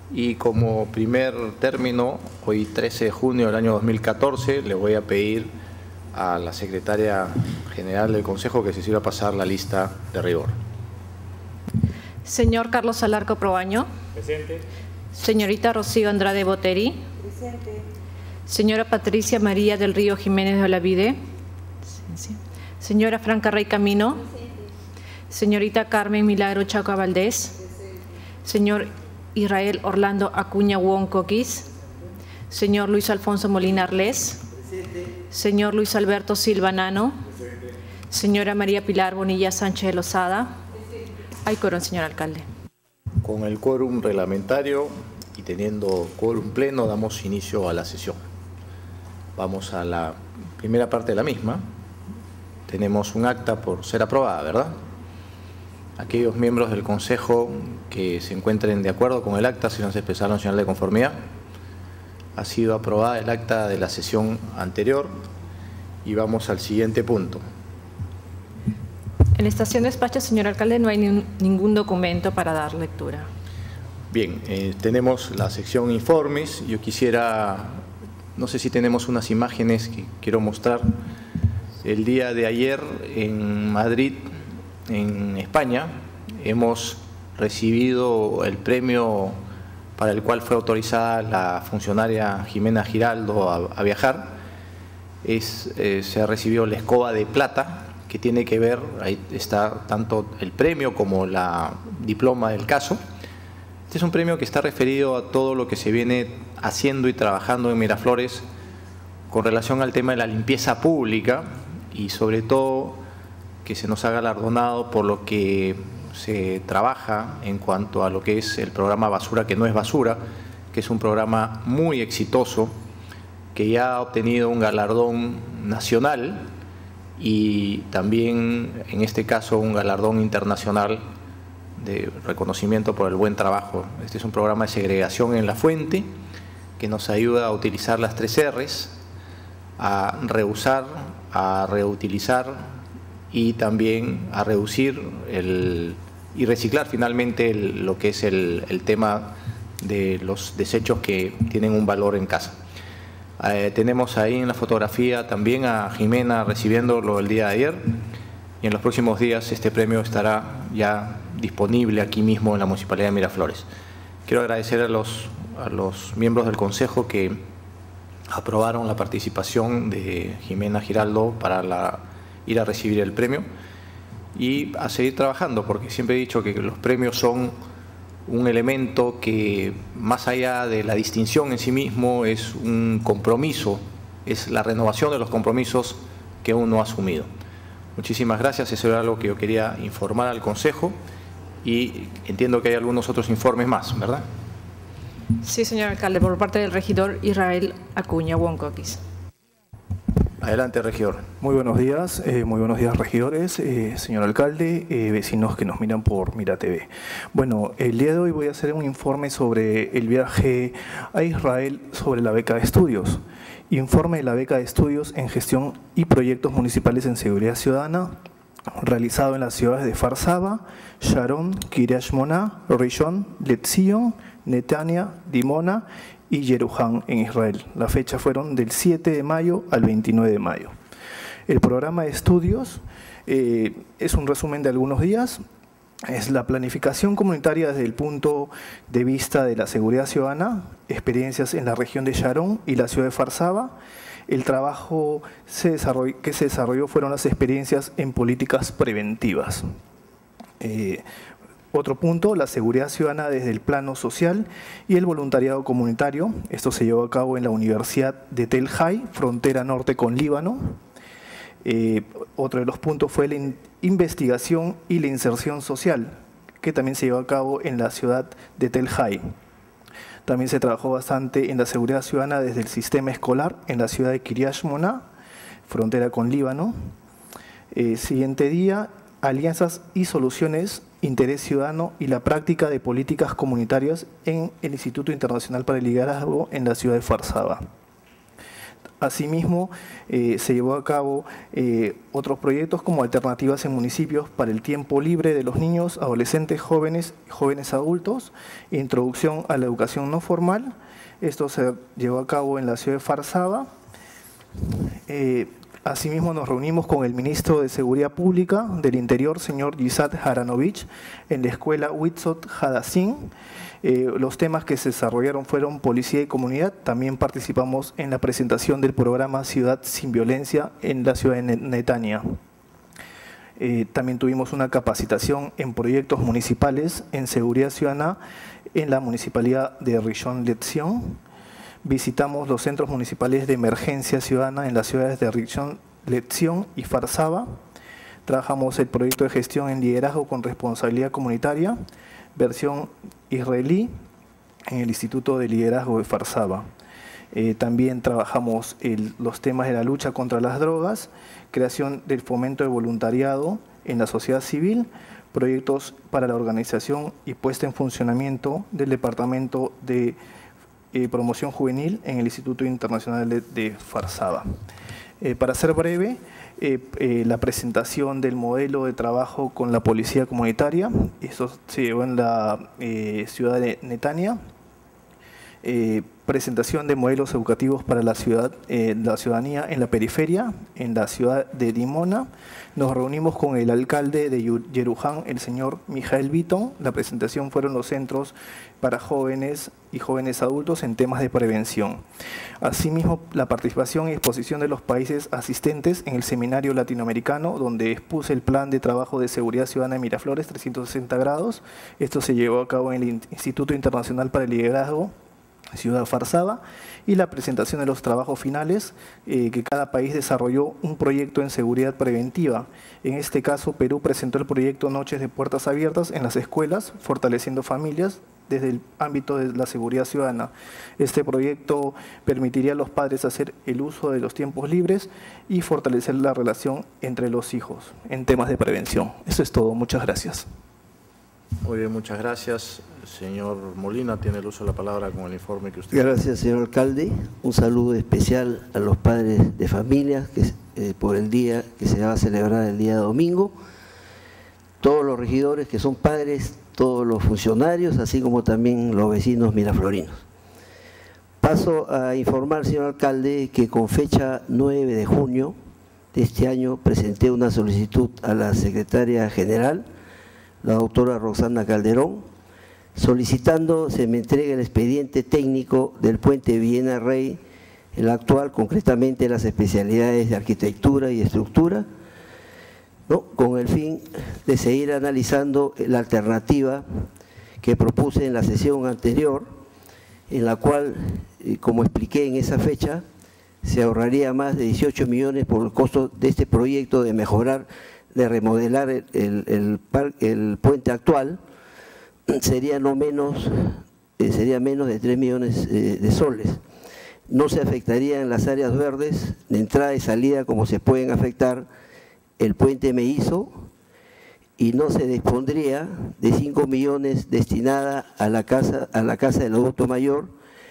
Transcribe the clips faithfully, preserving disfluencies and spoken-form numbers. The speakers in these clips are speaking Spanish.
Y como primer término, hoy trece de junio del año dos mil catorce, le voy a pedir a la secretaria general del Consejo que se sirva a pasar la lista de rigor. Señor Carlos Alarco Proaño. Presente. Señorita Rocío Andrade Boteri. Presente. Señora Patricia María del Río Jiménez de Olavide. Señora Franca Rey Camino. Presente. Señorita Carmen Milagro Chacua Valdés. Presente. Señor Israel Orlando Acuña Wong Coquis. Señor Luis Alfonso Molina Arles. Presente. Señor Luis Alberto Silva Nano. Presente. Señora María Pilar Bonilla Sánchez de Lozada. Presente. Hay quórum, señor alcalde. Con el quórum reglamentario y teniendo quórum pleno, damos inicio a la sesión. Vamos a la primera parte de la misma. Tenemos un acta por ser aprobada, ¿verdad? Aquellos miembros del Consejo que se encuentren de acuerdo con el acta, si nos expresaron señal de conformidad. Ha sido aprobada el acta de la sesión anterior y vamos al siguiente punto. En estación de despacho, señor alcalde, no hay ni, ningún documento para dar lectura. Bien, eh, tenemos la sección informes. Yo quisiera, no sé si tenemos unas imágenes que quiero mostrar. El día de ayer en Madrid, en España, hemos recibido el premio para el cual fue autorizada la funcionaria Jimena Giraldo a, a viajar. Es, eh, se ha recibido la escoba de plata, que tiene que ver, ahí está tanto el premio como la diploma del caso. Este es un premio que está referido a todo lo que se viene haciendo y trabajando en Miraflores con relación al tema de la limpieza pública y sobre todo que se nos ha galardonado por lo que se trabaja en cuanto a lo que es el programa Basura que no es basura, que es un programa muy exitoso que ya ha obtenido un galardón nacional y también en este caso un galardón internacional de reconocimiento por el buen trabajo. Este es un programa de segregación en la fuente que nos ayuda a utilizar las tres R's, a reusar, a reutilizar y también a reducir el, y reciclar finalmente el, lo que es el, el tema de los desechos que tienen un valor en casa. Eh, tenemos ahí en la fotografía también a Jimena recibiéndolo el día de ayer y en los próximos días este premio estará ya disponible aquí mismo en la Municipalidad de Miraflores. Quiero agradecer a los, a los miembros del Consejo que aprobaron la participación de Jimena Giraldo para la, ir a recibir el premio y a seguir trabajando, porque siempre he dicho que los premios son un elemento que más allá de la distinción en sí mismo es un compromiso, es la renovación de los compromisos que uno ha asumido. Muchísimas gracias, eso era algo que yo quería informar al Consejo y entiendo que hay algunos otros informes más, ¿verdad? Sí, señor alcalde, por parte del regidor Israel Acuña Wong Coquis. Adelante, regidor. Muy buenos días, eh, muy buenos días, regidores, eh, señor alcalde, eh, vecinos que nos miran por Mira T V. Bueno, el día de hoy voy a hacer un informe sobre el viaje a Israel sobre la beca de estudios. Informe de la beca de estudios en gestión y proyectos municipales en seguridad ciudadana, realizado en las ciudades de Kfar Saba, Sharon, Kiryat Shmona, Rishon, Letzion, Netanya, Dimona y Yeruhan en Israel. La fecha fueron del siete de mayo al veintinueve de mayo. El programa de estudios eh, es un resumen de algunos días. Es la planificación comunitaria desde el punto de vista de la seguridad ciudadana, experiencias en la región de Sharon y la ciudad de Kfar Saba. El trabajo se desarrolló, que se desarrolló fueron las experiencias en políticas preventivas. Eh, Otro punto, la seguridad ciudadana desde el plano social y el voluntariado comunitario. Esto se llevó a cabo en la Universidad de Tel Hai, frontera norte con Líbano. Eh, otro de los puntos fue la in investigación y la inserción social, que también se llevó a cabo en la ciudad de Tel Hai. También se trabajó bastante en la seguridad ciudadana desde el sistema escolar en la ciudad de Kiryat Shmona, frontera con Líbano. Eh, siguiente día, alianzas y soluciones, interés ciudadano y la práctica de políticas comunitarias en el Instituto Internacional para el Liderazgo en la ciudad de Kfar Saba. Asimismo, eh, se llevó a cabo eh, otros proyectos como alternativas en municipios para el tiempo libre de los niños, adolescentes, jóvenes, jóvenes adultos, introducción a la educación no formal. Esto se llevó a cabo en la ciudad de Farsaba. Eh, asimismo, nos reunimos con el ministro de Seguridad Pública del Interior, señor Yisat Haranovich, en la escuela Huitzot Hadassin. Eh, los temas que se desarrollaron fueron policía y comunidad. También participamos en la presentación del programa Ciudad sin Violencia en la ciudad de Netanya. Eh, también tuvimos una capacitación en proyectos municipales en seguridad ciudadana en la municipalidad de Rishon LeZion. Visitamos los centros municipales de emergencia ciudadana en las ciudades de Rishon LeZion y Farsaba. Trabajamos el proyecto de gestión en liderazgo con responsabilidad comunitaria, versión israelí, en el Instituto de Liderazgo de Farsaba. Eh, también trabajamos el, los temas de la lucha contra las drogas, creación del fomento de voluntariado en la sociedad civil, proyectos para la organización y puesta en funcionamiento del Departamento de eh, Promoción Juvenil en el Instituto Internacional de, de Farsaba. Eh, para ser breve, eh, eh, la presentación del modelo de trabajo con la policía comunitaria, eso se llevó en la eh, ciudad de Netanya. Eh, presentación de modelos educativos para la, ciudad, eh, la ciudadanía en la periferia, en la ciudad de Dimona. Nos reunimos con el alcalde de Yeruján, el señor Mijael Bitton. La presentación fueron los centros para jóvenes y jóvenes adultos en temas de prevención. Asimismo, la participación y exposición de los países asistentes en el seminario latinoamericano, donde expuse el plan de trabajo de seguridad ciudadana de Miraflores, trescientos sesenta grados. Esto se llevó a cabo en el Instituto Internacional para el Liderazgo, Ciudad Farsaba, y la presentación de los trabajos finales, eh, que cada país desarrolló un proyecto en seguridad preventiva. En este caso, Perú presentó el proyecto Noches de Puertas Abiertas en las escuelas, fortaleciendo familias desde el ámbito de la seguridad ciudadana. Este proyecto permitiría a los padres hacer el uso de los tiempos libres y fortalecer la relación entre los hijos en temas de prevención. Eso es todo. Muchas gracias. Muy bien, muchas gracias. Señor Molina, tiene el uso de la palabra con el informe que usted... Gracias, señor alcalde. Un saludo especial a los padres de familia que, eh, por el día que se va a celebrar el día domingo. Todos los regidores que son padres, todos los funcionarios, así como también los vecinos miraflorinos. Paso a informar, señor alcalde, que con fecha nueve de junio de este año presenté una solicitud a la secretaria general, la doctora Roxana Calderón, solicitando se me entregue el expediente técnico del puente Villena Rey, el actual, concretamente las especialidades de arquitectura y estructura, ¿no?, con el fin de seguir analizando la alternativa que propuse en la sesión anterior, en la cual, como expliqué en esa fecha, se ahorraría más de dieciocho millones por el costo de este proyecto de mejorar, de remodelar el, el, el, el puente actual. Sería no menos, eh, sería menos de tres millones eh, de soles. No se afectarían las áreas verdes de entrada y salida como se pueden afectar el puente Meízo, y no se dispondría de cinco millones destinada a la casa, a la casa del adulto mayor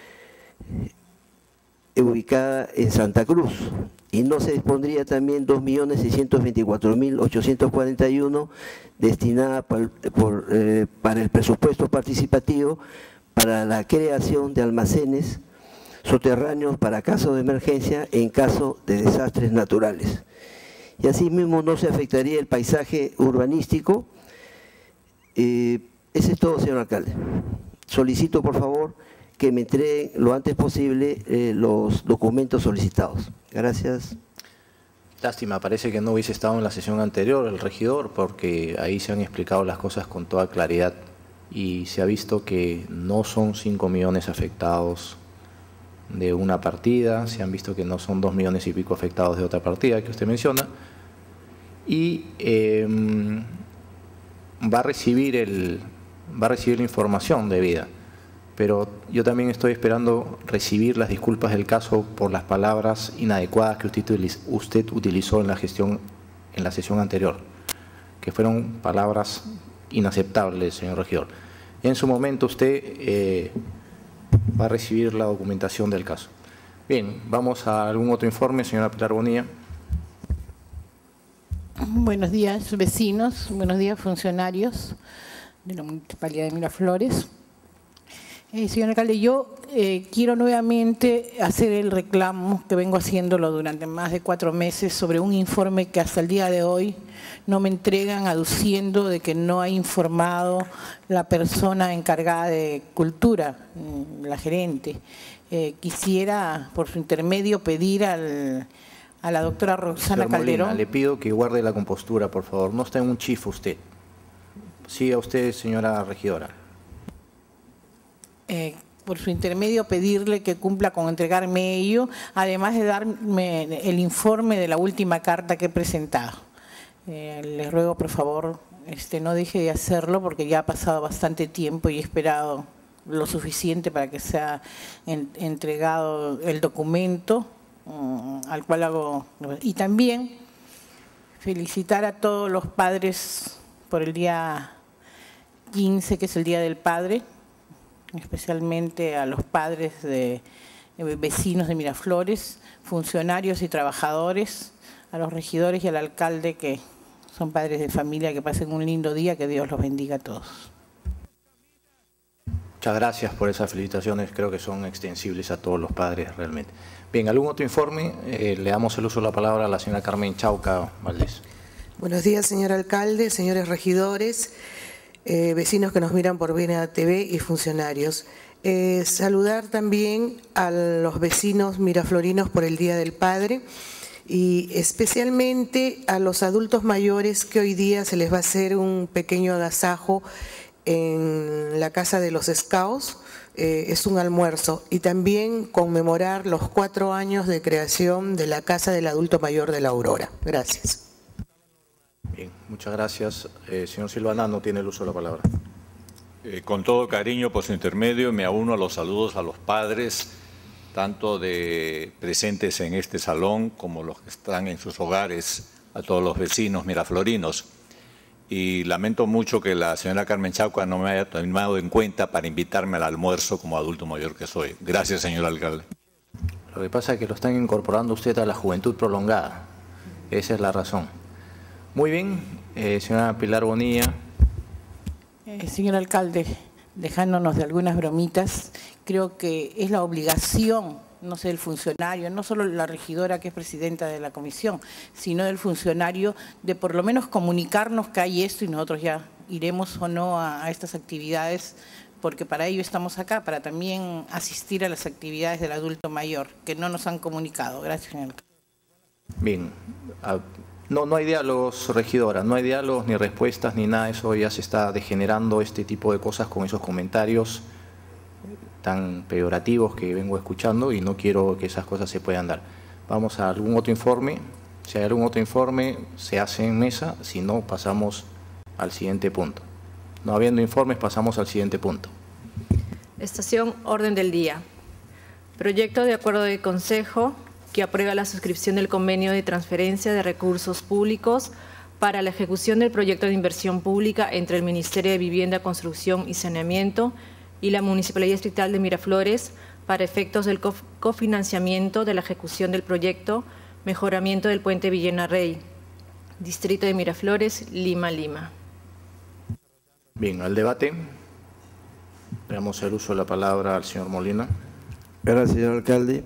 eh, ubicada en Santa Cruz, y no se dispondría también dos millones seiscientos veinticuatro mil ochocientos cuarenta y uno destinada por, por, eh, para el presupuesto participativo para la creación de almacenes subterráneos para casos de emergencia en caso de desastres naturales. Y asimismo no se afectaría el paisaje urbanístico. Eh, ese es todo, señor alcalde. Solicito, por favor, que me entreguen lo antes posible eh, los documentos solicitados. Gracias. Lástima, parece que no hubiese estado en la sesión anterior el regidor, porque ahí se han explicado las cosas con toda claridad y se ha visto que no son cinco millones afectados de una partida, se han visto que no son dos millones y pico afectados de otra partida que usted menciona, y eh, va a recibir el, va a recibir la información debida. Pero yo también estoy esperando recibir las disculpas del caso por las palabras inadecuadas que usted utilizó en la gestión, en la sesión anterior, que fueron palabras inaceptables, señor regidor. Y en su momento usted eh, va a recibir la documentación del caso. Bien, vamos a algún otro informe, señora Pilar Bonilla. Buenos días, vecinos. Buenos días, funcionarios de la Municipalidad de Miraflores. Eh, señor alcalde, yo eh, quiero nuevamente hacer el reclamo que vengo haciéndolo durante más de cuatro meses sobre un informe que hasta el día de hoy no me entregan, aduciendo de que no ha informado la persona encargada de cultura, la gerente. Eh, quisiera, por su intermedio, pedir al, a la doctora Roxana Señor Molina, Calderón. le pido que guarde la compostura, por favor. No está en un chifo usted. Siga usted, señora regidora. Eh, por su intermedio pedirle que cumpla con entregarme ello, además de darme el informe de la última carta que he presentado. Eh, les ruego, por favor, este, no deje de hacerlo porque ya ha pasado bastante tiempo y he esperado lo suficiente para que sea en, entregado el documento um, al cual hago. Y también felicitar a todos los padres por el día quince, que es el Día del Padre, especialmente a los padres de, de vecinos de Miraflores, funcionarios y trabajadores, a los regidores y al alcalde que son padres de familia, que pasen un lindo día, que Dios los bendiga a todos. Muchas gracias por esas felicitaciones, creo que son extensibles a todos los padres realmente. Bien, ¿algún otro informe? Eh, le damos el uso de la palabra a la señora Carmen Chauca Valdés. Buenos días, señor alcalde, señores regidores, eh, vecinos que nos miran por B N T V y funcionarios. Eh, saludar también a los vecinos miraflorinos por el Día del Padre y especialmente a los adultos mayores que hoy día se les va a hacer un pequeño agasajo en la Casa de los Scouts. Eh, es un almuerzo, y también conmemorar los cuatro años de creación de la Casa del Adulto Mayor de la Aurora. Gracias. Bien, muchas gracias. Eh, señor Silvanano tiene el uso de la palabra. Eh, con todo cariño, por su intermedio, me uno a los saludos a los padres, tanto de presentes en este salón como los que están en sus hogares, a todos los vecinos miraflorinos. Y lamento mucho que la señora Carmen Chauca no me haya tomado en cuenta para invitarme al almuerzo como adulto mayor que soy. Gracias, señor alcalde. Lo que pasa es que lo están incorporando usted a la juventud prolongada. Esa es la razón. Muy bien, eh, señora Pilar Bonilla. Eh, señor alcalde, dejándonos de algunas bromitas, creo que es la obligación, no sé, del funcionario, no solo la regidora que es presidenta de la comisión, sino del funcionario, de por lo menos comunicarnos que hay esto y nosotros ya iremos o no a, a estas actividades, porque para ello estamos acá, para también asistir a las actividades del adulto mayor, que no nos han comunicado. Gracias, señor alcalde. Bien, a, no, no hay diálogos, regidora, no hay diálogos ni respuestas ni nada de eso, ya se está degenerando este tipo de cosas con esos comentarios tan peyorativos que vengo escuchando y no quiero que esas cosas se puedan dar. Vamos a algún otro informe. Si hay algún otro informe, se hace en mesa, si no, pasamos al siguiente punto. No habiendo informes, pasamos al siguiente punto. Estación Orden del Día. Proyecto de acuerdo de consejo que aprueba la suscripción del convenio de transferencia de recursos públicos para la ejecución del proyecto de inversión pública entre el Ministerio de Vivienda, Construcción y Saneamiento y la Municipalidad Distrital de Miraflores para efectos del cofinanciamiento de la ejecución del proyecto Mejoramiento del Puente Villena Rey, Distrito de Miraflores, Lima, Lima. Bien, al debate. Le damos el uso de la palabra al señor Molina. Gracias, señor alcalde.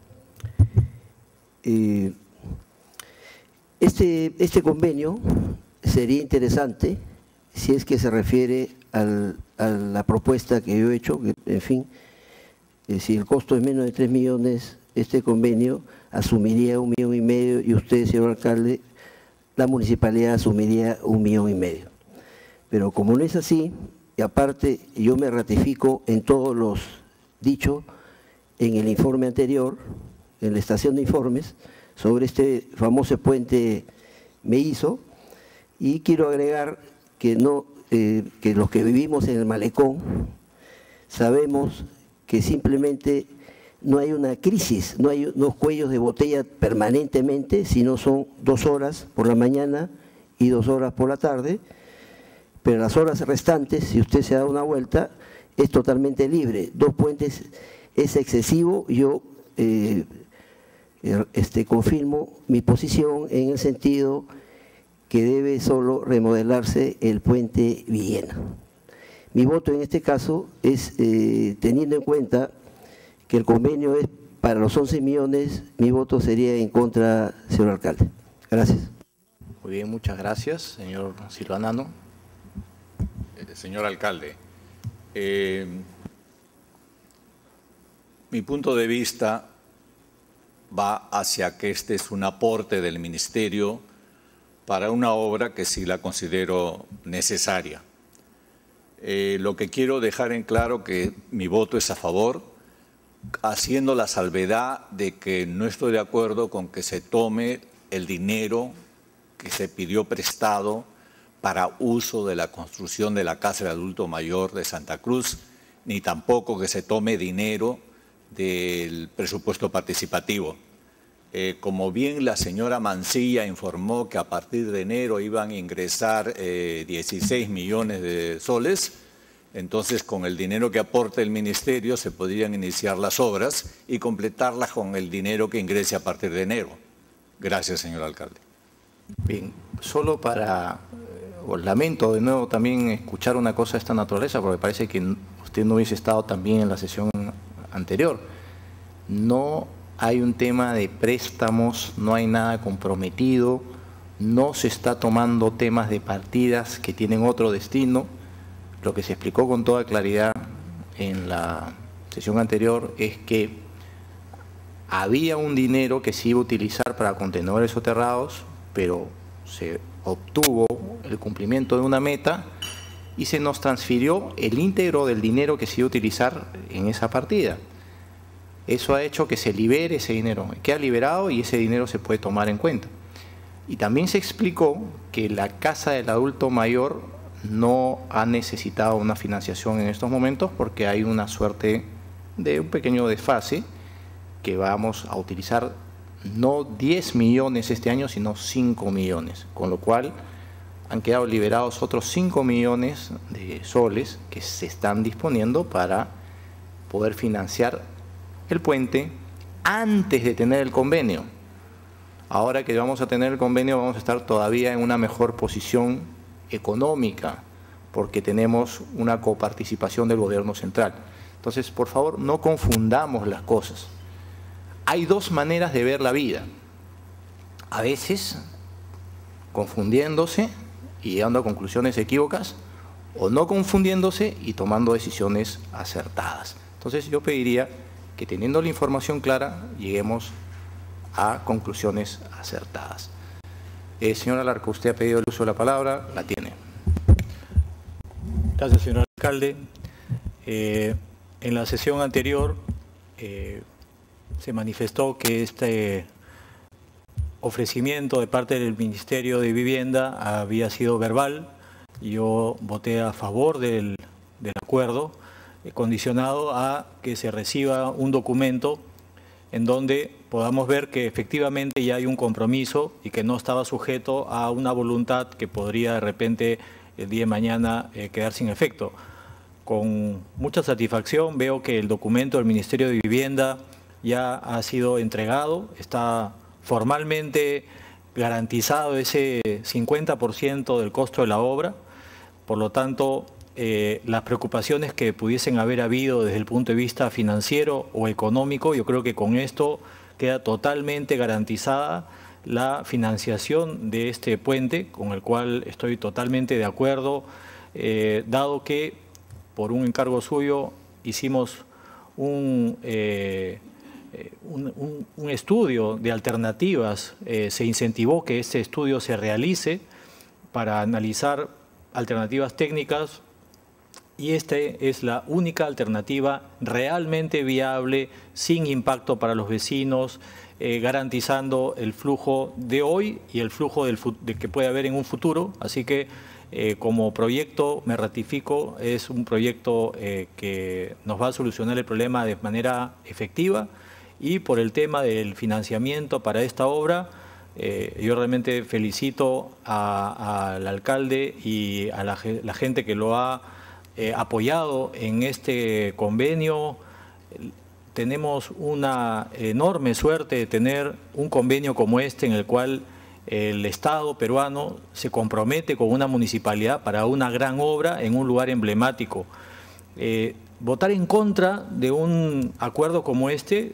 Eh, este, este convenio sería interesante si es que se refiere al, a la propuesta que yo he hecho, que en fin, eh, si el costo es menos de tres millones, este convenio asumiría un millón y medio y usted, señor alcalde, la municipalidad asumiría un millón y medio. Pero como no es así, y aparte yo me ratifico en todos los dichos en el informe anterior, en la estación de informes, sobre este famoso puente Meízo, y quiero agregar que, no, eh, que los que vivimos en el malecón sabemos que simplemente no hay una crisis, no hay unos cuellos de botella permanentemente, sino son dos horas por la mañana y dos horas por la tarde, pero las horas restantes, si usted se da una vuelta, es totalmente libre. Dos puentes es excesivo. Yo eh, este, confirmo mi posición en el sentido que debe solo remodelarse el puente Villena. Mi voto en este caso es, eh, teniendo en cuenta que el convenio es para los once millones, mi voto sería en contra, señor alcalde. Gracias. Muy bien, muchas gracias, señor Silvanano. Eh, señor alcalde, eh, mi punto de vista va hacia que este es un aporte del Ministerio para una obra que sí la considero necesaria. Eh, lo que quiero dejar en claro que mi voto es a favor, haciendo la salvedad de que no estoy de acuerdo con que se tome el dinero que se pidió prestado para uso de la construcción de la Casa de Adulto Mayor de Santa Cruz, ni tampoco que se tome dinero del presupuesto participativo. Eh, como bien la señora Mancilla informó que a partir de enero iban a ingresar eh, dieciséis millones de soles, entonces con el dinero que aporte el Ministerio se podrían iniciar las obras y completarlas con el dinero que ingrese a partir de enero. Gracias, señor alcalde. Bien, solo para, os lamento de nuevo también escuchar una cosa de esta naturaleza, porque parece que usted no hubiese estado también en la sesión anterior. No hay un tema de préstamos, no hay nada comprometido, no se está tomando temas de partidas que tienen otro destino. Lo que se explicó con toda claridad en la sesión anterior es que había un dinero que se iba a utilizar para contenedores soterrados, pero se obtuvo el cumplimiento de una meta y se nos transfirió el íntegro del dinero que se iba a utilizar en esa partida. Eso ha hecho que se libere ese dinero, queda liberado y ese dinero se puede tomar en cuenta. Y también se explicó que la Casa del Adulto Mayor no ha necesitado una financiación en estos momentos porque hay una suerte de un pequeño desfase que vamos a utilizar no diez millones este año, sino cinco millones, con lo cual han quedado liberados otros cinco millones de soles que se están disponiendo para poder financiar el puente antes de tener el convenio. Ahora que vamos a tener el convenio vamos a estar todavía en una mejor posición económica porque tenemos una coparticipación del gobierno central. Entonces, por favor, no confundamos las cosas. Hay dos maneras de ver la vida. A veces confundiéndose y llegando a conclusiones equívocas, o no confundiéndose y tomando decisiones acertadas. Entonces, yo pediría que teniendo la información clara, lleguemos a conclusiones acertadas. Eh, señor Alarco, usted ha pedido el uso de la palabra, la tiene. Gracias, señor alcalde. Eh, en la sesión anterior eh, se manifestó que este ofrecimiento de parte del Ministerio de Vivienda había sido verbal. Yo voté a favor del, del acuerdo, eh, condicionado a que se reciba un documento en donde podamos ver que efectivamente ya hay un compromiso y que no estaba sujeto a una voluntad que podría de repente el día de mañana eh, quedar sin efecto. Con mucha satisfacción veo que el documento del Ministerio de Vivienda ya ha sido entregado, está formalmente garantizado ese cincuenta por ciento del costo de la obra, por lo tanto, eh, las preocupaciones que pudiesen haber habido desde el punto de vista financiero o económico, yo creo que con esto queda totalmente garantizada la financiación de este puente, con el cual estoy totalmente de acuerdo, eh, dado que por un encargo suyo hicimos un, eh, un, un, un estudio de alternativas, eh, se incentivó que este estudio se realice para analizar alternativas técnicas y esta es la única alternativa realmente viable, sin impacto para los vecinos, eh, garantizando el flujo de hoy y el flujo del, de que puede haber en un futuro. Así que eh, como proyecto, me ratifico, es un proyecto eh, que nos va a solucionar el problema de manera efectiva y por el tema del financiamiento para esta obra, Eh, yo realmente felicito al alcalde y a la, la gente que lo ha eh, apoyado en este convenio. tenemos una enorme suerte de tener un convenio como este en el cual el Estado peruano se compromete con una municipalidad para una gran obra en un lugar emblemático. Eh, votar en contra de un acuerdo como este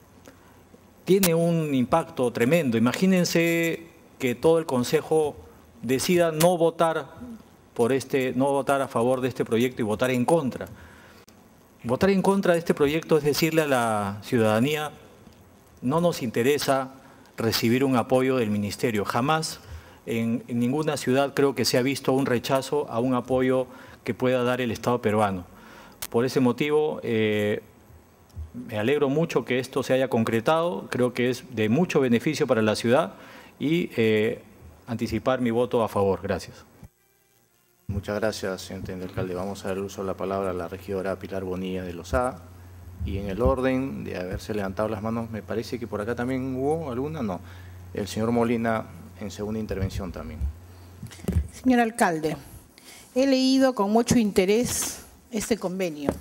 tiene un impacto tremendo. Imagínense que todo el Consejo decida no votar por este, no votar a favor de este proyecto y votar en contra. Votar en contra de este proyecto es decirle a la ciudadanía: no nos interesa recibir un apoyo del Ministerio. Jamás en, en ninguna ciudad creo que se ha visto un rechazo a un apoyo que pueda dar el Estado peruano. Por ese motivo, eh, me alegro mucho que esto se haya concretado. Creo que es de mucho beneficio para la ciudad y eh, anticipar mi voto a favor. Gracias. Muchas gracias, señor Teniente Alcalde. Vamos a dar uso de la palabra a la regidora Pilar Bonilla de Lozada. Y en el orden de haberse levantado las manos, me parece que por acá también hubo alguna, no. El señor Molina en segunda intervención también. Señor alcalde, he leído con mucho interés este convenio,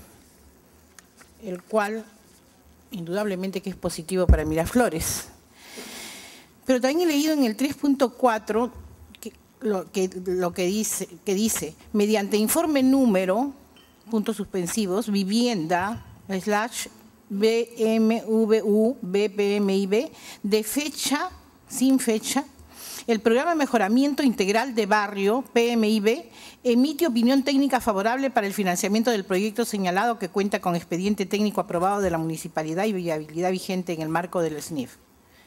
el cual indudablemente que es positivo para Miraflores. Pero también he leído en el tres punto cuatro que, lo, que, lo que dice, que dice, mediante informe número, puntos suspensivos, vivienda, slash B M V U B P M I B, de fecha, sin fecha, el Programa de Mejoramiento Integral de Barrio, P M I B, emite opinión técnica favorable para el financiamiento del proyecto señalado que cuenta con expediente técnico aprobado de la Municipalidad y viabilidad vigente en el marco del S N I F.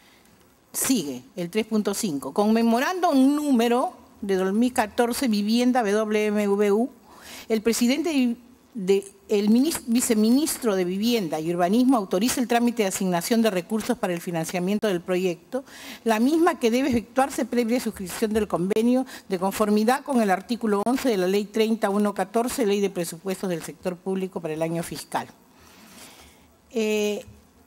Sigue el tres punto cinco, conmemorando un número de dos mil catorce, vivienda W M V U, el presidente de, el viceministro de Vivienda y Urbanismo autoriza el trámite de asignación de recursos para el financiamiento del proyecto, la misma que debe efectuarse previa suscripción del convenio de conformidad con el artículo once de la Ley treinta mil ciento catorce, Ley de Presupuestos del Sector Público para el año fiscal. Eh,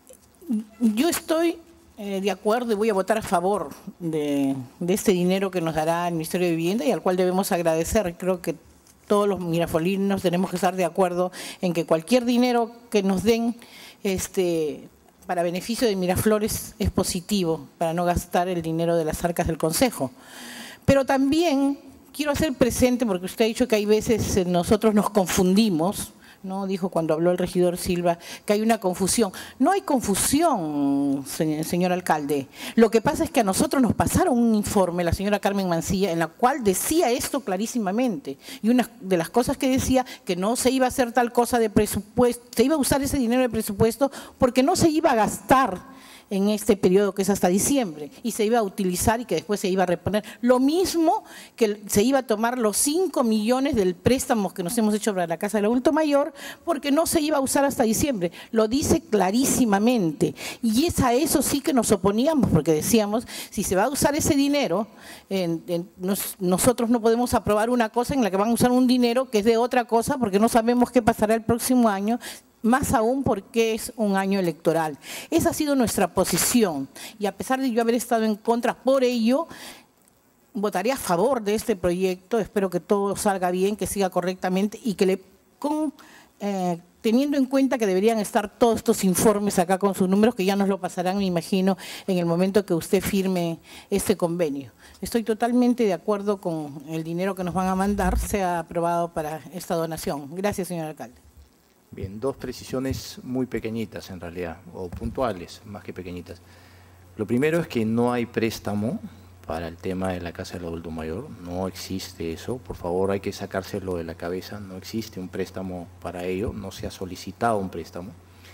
yo estoy eh, de acuerdo y voy a votar a favor de, de este dinero que nos dará el Ministerio de Vivienda y al cual debemos agradecer. Creo que todos los miraflorinos tenemos que estar de acuerdo en que cualquier dinero que nos den este, para beneficio de Miraflores es positivo, para no gastar el dinero de las arcas del Consejo. Pero también quiero hacer presente, porque usted ha dicho que hay veces nosotros nos confundimos, ¿no? Dijo cuando habló el regidor Silva que hay una confusión. No hay confusión, señor alcalde. Lo que pasa es que a nosotros nos pasaron un informe, la señora Carmen Mancilla, en la cual decía esto clarísimamente. Y una de las cosas que decía, que no se iba a hacer tal cosa de presupuesto, se iba a usar ese dinero de presupuesto porque no se iba a gastar en este periodo que es hasta diciembre y se iba a utilizar y que después se iba a reponer. Lo mismo que se iba a tomar los cinco millones del préstamo que nos hemos hecho para la Casa del Adulto Mayor porque no se iba a usar hasta diciembre. Lo dice clarísimamente y es a eso sí que nos oponíamos porque decíamos, si se va a usar ese dinero, en, en, nos, nosotros no podemos aprobar una cosa en la que van a usar un dinero que es de otra cosa porque no sabemos qué pasará el próximo año, más aún porque es un año electoral. Esa ha sido nuestra posición y a pesar de yo haber estado en contra, por ello votaré a favor de este proyecto. Espero que todo salga bien, que siga correctamente y que le con, eh, teniendo en cuenta que deberían estar todos estos informes acá con sus números, que ya nos lo pasarán, me imagino, en el momento que usted firme este convenio. Estoy totalmente de acuerdo con el dinero que nos van a mandar, sea aprobado para esta donación. Gracias, señor alcalde. Bien, dos precisiones muy pequeñitas en realidad, o puntuales, más que pequeñitas. Lo primero es que no hay préstamo para el tema de la Casa del Adulto Mayor, no existe eso, por favor hay que sacárselo de la cabeza, no existe un préstamo para ello, no se ha solicitado un préstamo.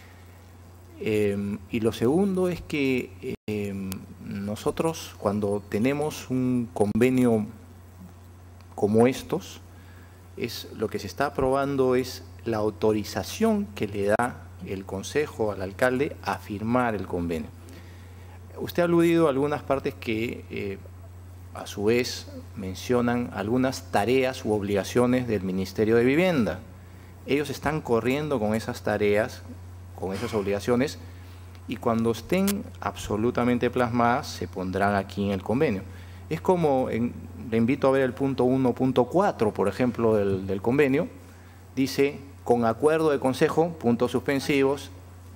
Eh, y lo segundo es que eh, nosotros cuando tenemos un convenio como estos, es, lo que se está aprobando es la autorización que le da el Consejo al alcalde a firmar el convenio. Usted ha aludido a algunas partes que eh, a su vez mencionan algunas tareas u obligaciones del Ministerio de Vivienda. Ellos están corriendo con esas tareas, con esas obligaciones, y cuando estén absolutamente plasmadas se pondrán aquí en el convenio. Es como, en, le invito a ver el punto uno punto cuatro, por ejemplo, del, del convenio, dice, con acuerdo de consejo, puntos suspensivos,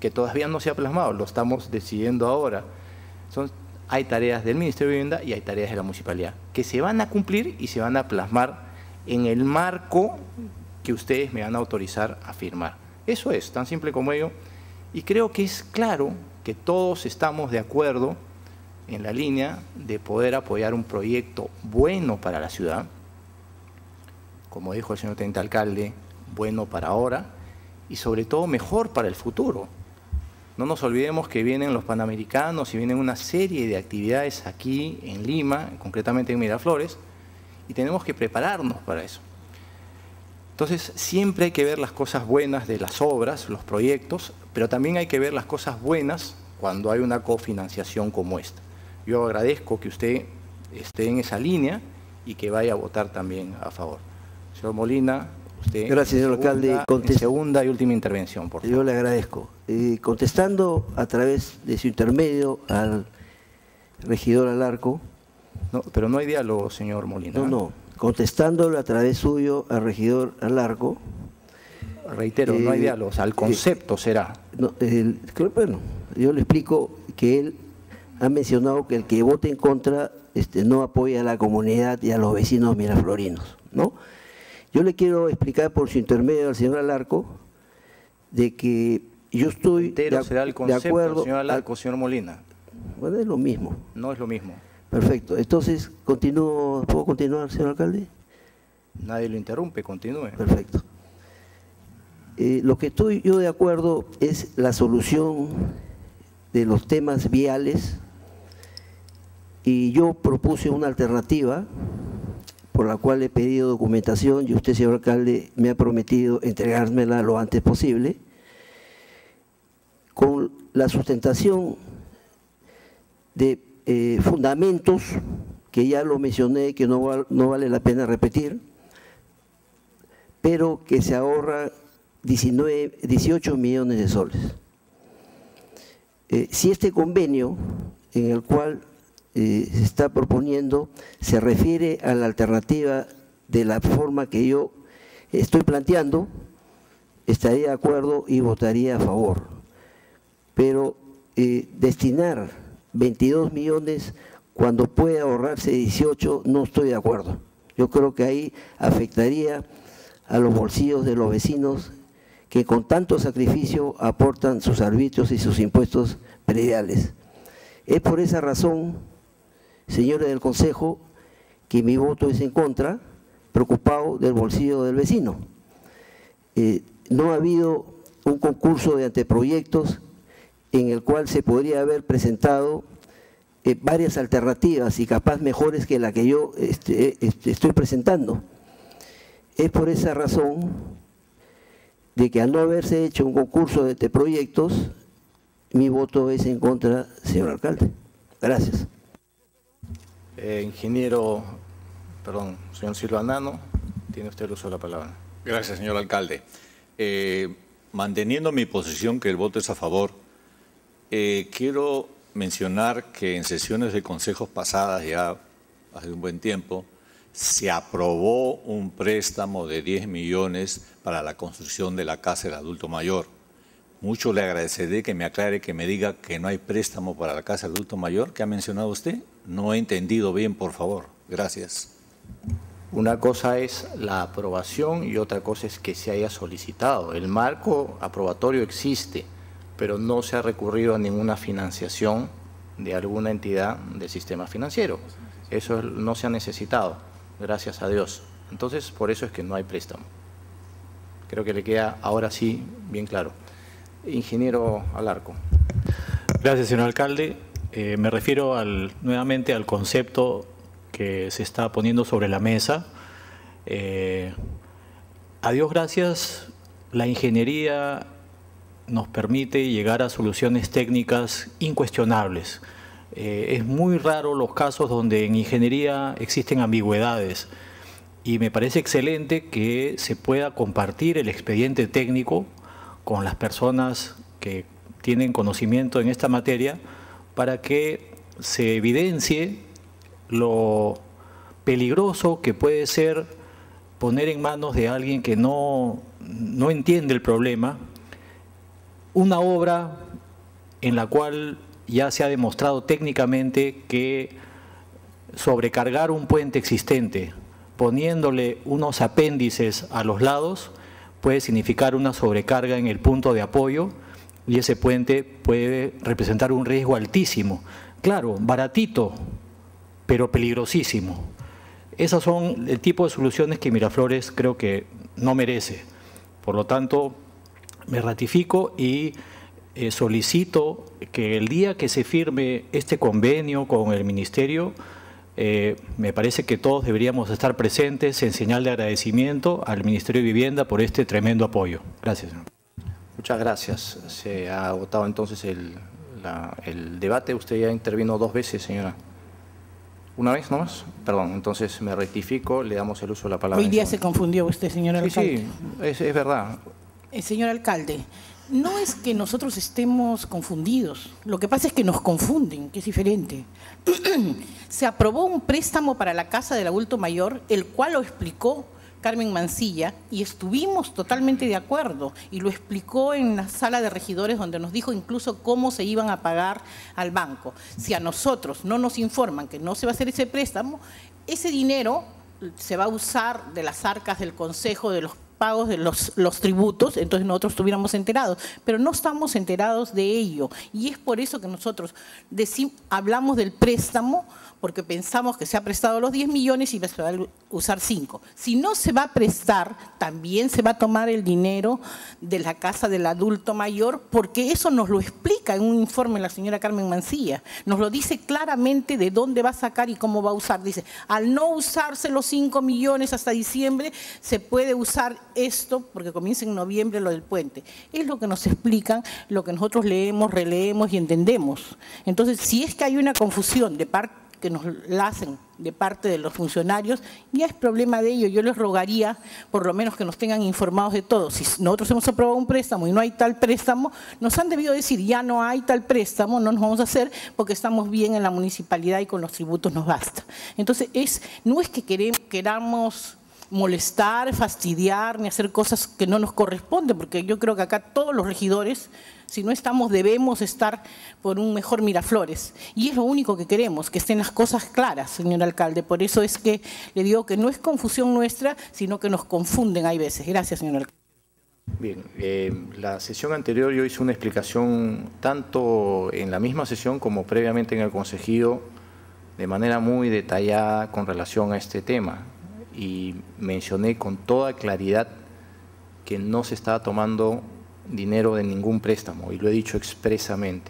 que todavía no se ha plasmado, lo estamos decidiendo ahora. Son, hay tareas del Ministerio de Vivienda y hay tareas de la Municipalidad que se van a cumplir y se van a plasmar en el marco que ustedes me van a autorizar a firmar. Eso es, tan simple como ello. Y creo que es claro que todos estamos de acuerdo en la línea de poder apoyar un proyecto bueno para la ciudad, como dijo el señor teniente alcalde, bueno para ahora y sobre todo mejor para el futuro. No nos olvidemos que vienen los Panamericanos y vienen una serie de actividades aquí en Lima, concretamente en Miraflores, y tenemos que prepararnos para eso. Entonces, siempre hay que ver las cosas buenas de las obras, los proyectos, pero también hay que ver las cosas buenas cuando hay una cofinanciación como esta. Yo agradezco que usted esté en esa línea y que vaya a votar también a favor. Señor Molina, usted Gracias, señor segunda, alcalde. en segunda y última intervención, por favor. Yo le agradezco. Eh, contestando a través de su intermedio al regidor Alarco. No, pero no hay diálogo, señor Molina. No, no. Contestándole a través suyo al regidor Alarco. Reitero, eh, no hay diálogo, o sea, el concepto eh, será. No, el, bueno, yo le explico que él ha mencionado que el que vote en contra este, no apoya a la comunidad y a los vecinos miraflorinos, ¿no? Yo le quiero explicar por su intermedio al señor Alarco de que yo estoy Entero de, será el concepto, de acuerdo… señor Alarco, al, señor Molina. Bueno, es lo mismo. No es lo mismo. Perfecto. Entonces, continúo, ¿puedo continuar, señor alcalde? Nadie lo interrumpe, continúe. Perfecto. Eh, lo que estoy yo de acuerdo es la solución de los temas viales y yo propuse una alternativa por la cual he pedido documentación y usted, señor alcalde, me ha prometido entregármela lo antes posible, con la sustentación de eh, fundamentos que ya lo mencioné, que no, val, no vale la pena repetir, pero que se ahorra diecinueve, dieciocho millones de soles. Eh, si este convenio en el cual eh, se está proponiendo se refiere a la alternativa de la forma que yo estoy planteando, estaría de acuerdo y votaría a favor. Pero eh, destinar veintidós millones cuando puede ahorrarse dieciocho, no estoy de acuerdo. Yo creo que ahí afectaría a los bolsillos de los vecinos que con tanto sacrificio aportan sus arbitrios y sus impuestos prediales. Es por esa razón, señores del Consejo, que mi voto es en contra, preocupado del bolsillo del vecino. Eh, no ha habido un concurso de anteproyectos en el cual se podría haber presentado eh, varias alternativas y capaz mejores que la que yo este, este, estoy presentando. Es por esa razón de que al no haberse hecho un concurso de anteproyectos, mi voto es en contra, señor alcalde. Gracias. Eh, ingeniero, perdón, señor Silvanano, tiene usted el uso de la palabra. Gracias, señor alcalde. Eh, manteniendo mi posición que el voto es a favor, eh, quiero mencionar que en sesiones de consejos pasadas, ya hace un buen tiempo, se aprobó un préstamo de diez millones para la construcción de la casa del adulto mayor. Mucho le agradeceré que me aclare, que me diga que no hay préstamo para la casa del adulto mayor que ha mencionado usted. No he entendido bien, por favor. Gracias. Una cosa es la aprobación y otra cosa es que se haya solicitado. El marco aprobatorio existe, pero no se ha recurrido a ninguna financiación de alguna entidad del sistema financiero. Eso no se ha necesitado, gracias a Dios. Entonces, por eso es que no hay préstamo. Creo que le queda ahora sí bien claro. Ingeniero Alarco. Gracias, señor alcalde. Eh, me refiero al, nuevamente al concepto que se está poniendo sobre la mesa. Eh, a Dios gracias, la ingeniería nos permite llegar a soluciones técnicas incuestionables. Eh, es muy raro los casos donde en ingeniería existen ambigüedades y me parece excelente que se pueda compartir el expediente técnico con las personas que tienen conocimiento en esta materia para que se evidencie lo peligroso que puede ser poner en manos de alguien que no, no entiende el problema una obra en la cual ya se ha demostrado técnicamente que sobrecargar un puente existente poniéndole unos apéndices a los lados puede significar una sobrecarga en el punto de apoyo y ese puente puede representar un riesgo altísimo. Claro, baratito, pero peligrosísimo. Esas son el tipo de soluciones que Miraflores creo que no merece. Por lo tanto, me ratifico y eh, solicito que el día que se firme este convenio con el Ministerio, eh, me parece que todos deberíamos estar presentes en señal de agradecimiento al Ministerio de Vivienda por este tremendo apoyo. Gracias, señor. Muchas gracias. Se ha agotado entonces el, la, el debate. Usted ya intervino dos veces, señora. ¿Una vez nomás? Perdón, entonces me rectifico, le damos el uso de la palabra. Hoy día se confundió usted, señor alcalde. Sí, sí, es, es verdad. Eh, señor alcalde, no es que nosotros estemos confundidos, lo que pasa es que nos confunden, que es diferente. Se aprobó un préstamo para la Casa del Adulto Mayor, el cual lo explicó Carmen Mancilla, y estuvimos totalmente de acuerdo, y lo explicó en la sala de regidores donde nos dijo incluso cómo se iban a pagar al banco. Si a nosotros no nos informan que no se va a hacer ese préstamo, ese dinero se va a usar de las arcas del Consejo, de los pagos de los, los tributos, entonces nosotros estuviéramos enterados, pero no estamos enterados de ello, y es por eso que nosotros decimos, hablamos del préstamo, porque pensamos que se ha prestado los diez millones y se va a usar cinco. Si no se va a prestar, también se va a tomar el dinero de la Casa del Adulto Mayor, porque eso nos lo explica en un informe la señora Carmen Mancilla. Nos lo dice claramente de dónde va a sacar y cómo va a usar. Dice, al no usarse los cinco millones hasta diciembre, se puede usar esto, porque comienza en noviembre lo del puente. Es lo que nos explican, lo que nosotros leemos, releemos y entendemos. Entonces, si es que hay una confusión de parte que nos la hacen de parte de los funcionarios, ya es problema de ellos. Yo les rogaría por lo menos que nos tengan informados de todo. Si nosotros hemos aprobado un préstamo y no hay tal préstamo, nos han debido decir ya no hay tal préstamo, no nos vamos a hacer porque estamos bien en la municipalidad y con los tributos nos basta. Entonces, es, no es que queremos, queramos molestar, fastidiar, ni hacer cosas que no nos corresponden, porque yo creo que acá todos los regidores, si no estamos, debemos estar por un mejor Miraflores. Y es lo único que queremos, que estén las cosas claras, señor alcalde. Por eso es que le digo que no es confusión nuestra, sino que nos confunden hay veces. Gracias, señor alcalde. Bien, eh, la sesión anterior yo hice una explicación tanto en la misma sesión como previamente en el consejido de manera muy detallada con relación a este tema. Y mencioné con toda claridad que no se estaba tomando dinero de ningún préstamo, y lo he dicho expresamente.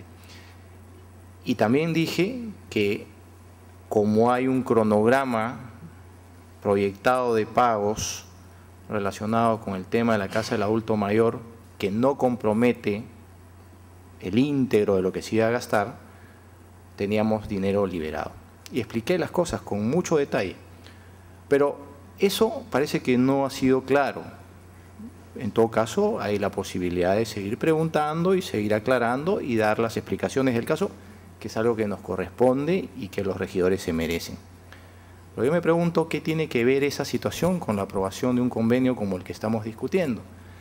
Y también dije que como hay un cronograma proyectado de pagos relacionado con el tema de la Casa del Adulto Mayor que no compromete el íntegro de lo que se iba a gastar, teníamos dinero liberado. Y expliqué las cosas con mucho detalle. Pero eso parece que no ha sido claro. En todo caso, hay la posibilidad de seguir preguntando y seguir aclarando y dar las explicaciones del caso, que es algo que nos corresponde y que los regidores se merecen. Pero yo me pregunto qué tiene que ver esa situación con la aprobación de un convenio como el que estamos discutiendo.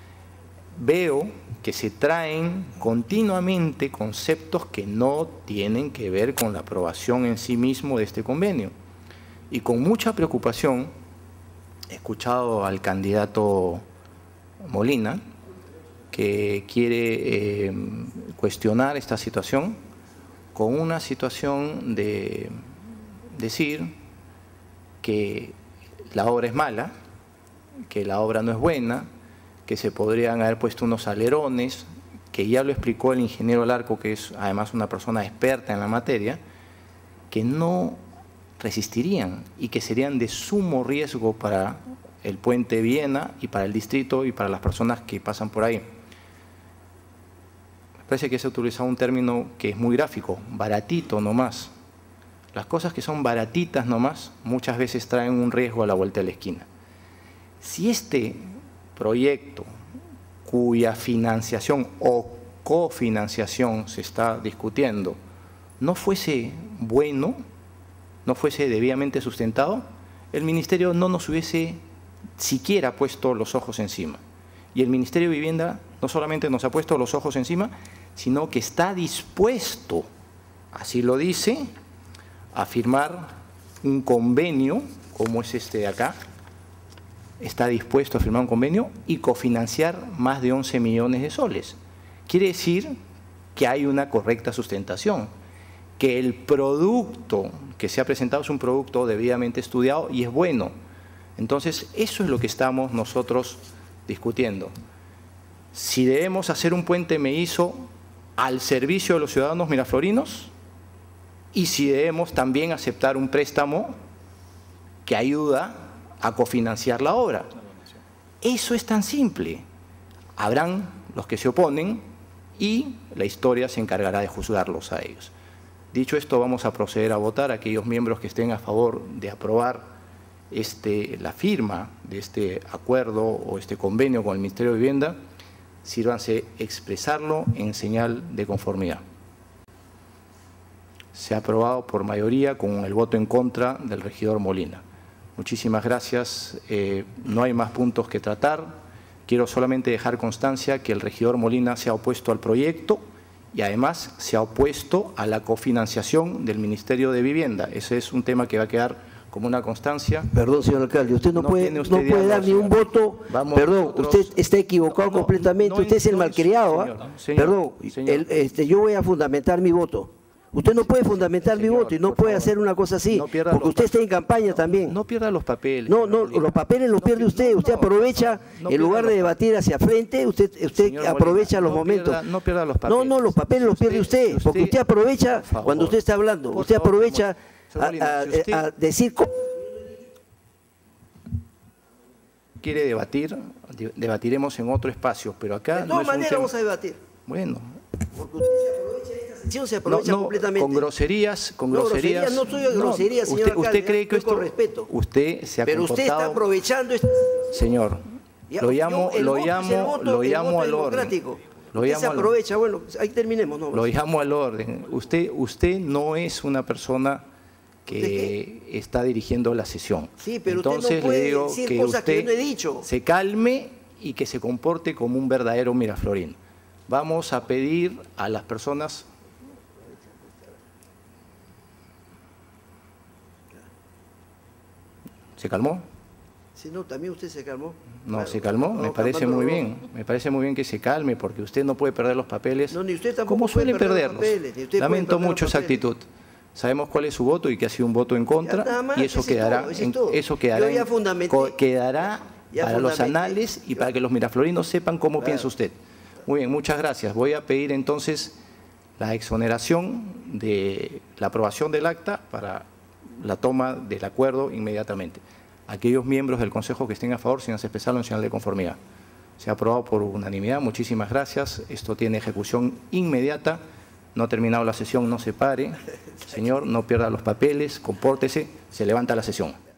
Veo que se traen continuamente conceptos que no tienen que ver con la aprobación en sí mismo de este convenio. Y con mucha preocupación he escuchado al candidato Molina, que quiere eh, cuestionar esta situación con una situación de decir que la obra es mala, que la obra no es buena, que se podrían haber puesto unos alerones, que ya lo explicó el ingeniero Larco, que es además una persona experta en la materia, que no resistirían y que serían de sumo riesgo para el puente Viena y para el distrito y para las personas que pasan por ahí. Me parece que se ha utilizado un término que es muy gráfico, baratito nomás. Las cosas que son baratitas nomás muchas veces traen un riesgo a la vuelta de la esquina. Si este proyecto, cuya financiación o cofinanciación se está discutiendo, no fuese bueno, no fuese debidamente sustentado, el Ministerio no nos hubiese siquiera puesto los ojos encima. Y el Ministerio de Vivienda no solamente nos ha puesto los ojos encima, sino que está dispuesto, así lo dice, a firmar un convenio, como es este de acá, está dispuesto a firmar un convenio y cofinanciar más de once millones de soles. Quiere decir que hay una correcta sustentación, que el producto que se ha presentado es un producto debidamente estudiado y es bueno. Entonces, eso es lo que estamos nosotros discutiendo. Si debemos hacer un puente mellizo al servicio de los ciudadanos miraflorinos y si debemos también aceptar un préstamo que ayuda a cofinanciar la obra. Eso es tan simple. Habrán los que se oponen y la historia se encargará de juzgarlos a ellos. Dicho esto, vamos a proceder a votar. Aquellos miembros que estén a favor de aprobar este, la firma de este acuerdo o este convenio con el Ministerio de Vivienda, sírvanse expresarlo en señal de conformidad. Se ha aprobado por mayoría con el voto en contra del regidor Molina. Muchísimas gracias. Eh, no hay más puntos que tratar. Quiero solamente dejar constancia que el regidor Molina se ha opuesto al proyecto y además se ha opuesto a la cofinanciación del Ministerio de Vivienda. Ese es un tema que va a quedar como una constancia. Perdón, señor alcalde, usted no, no puede, usted no puede dar ni un voto. Vamos Perdón, nosotros, usted está equivocado no, completamente. No, usted es el no, malcriado. Señor, ¿eh? señor, Perdón, señor. El, este, yo voy a fundamentar mi voto. Usted no puede fundamentar señor, mi voto y no puede favor, hacer una cosa así, no porque usted está en campaña también. No pierda los papeles. No, no, los papeles los pierde usted. Usted aprovecha, no, no en lugar de debatir hacia frente, usted usted aprovecha Molina, los no momentos. Pierda, no pierda los papeles. No, no, los papeles los pierde usted, usted porque usted aprovecha favor, cuando usted está hablando. Usted favor, aprovecha a, a, si usted a decir cómo quiere debatir, debatiremos en otro espacio, pero acá de todas no maneras vamos a debatir. Bueno. Porque usted se aprovecha de esta sección, se aprovecha no, no, completamente. Con groserías, con no, groserías. No, soy grosería, señor usted, alcalde, usted cree que esto, con respeto. Usted se ha Pero comportado, usted está aprovechando esta... Señor, ya, lo llamo, yo, lo voto, llamo, voto, lo llamo al orden. Lo usted llamo se aprovecha, al... bueno, ahí terminemos. No, lo llamo al orden. Usted, usted no es una persona que está dirigiendo la sesión. Sí, pero entonces usted no puede le digo decir que cosas usted que yo no he dicho. Se calme y que se comporte como un verdadero miraflorino. Vamos a pedir a las personas. ¿Se calmó? Sí, no, también usted se calmó. No, claro, se calmó, me parece muy bien, me parece muy bien que se calme, porque usted no puede perder los papeles. No, ni usted tampoco como suele puede perder perderlos. Los papeles, Lamento mucho esa actitud. Sabemos cuál es su voto y que ha sido un voto en contra, más, y eso quedará, todo, en, eso quedará, en, co, quedará para los anales y para que los miraflorinos sepan cómo claro. piensa usted. Muy bien, muchas gracias. Voy a pedir entonces la exoneración de la aprobación del acta para la toma del acuerdo inmediatamente. Aquellos miembros del Consejo que estén a favor, sin expresarlo en señal de conformidad. Se ha aprobado por unanimidad. Muchísimas gracias. Esto tiene ejecución inmediata. No ha terminado la sesión, no se pare. Señor, no pierda los papeles, compórtese. Se levanta la sesión.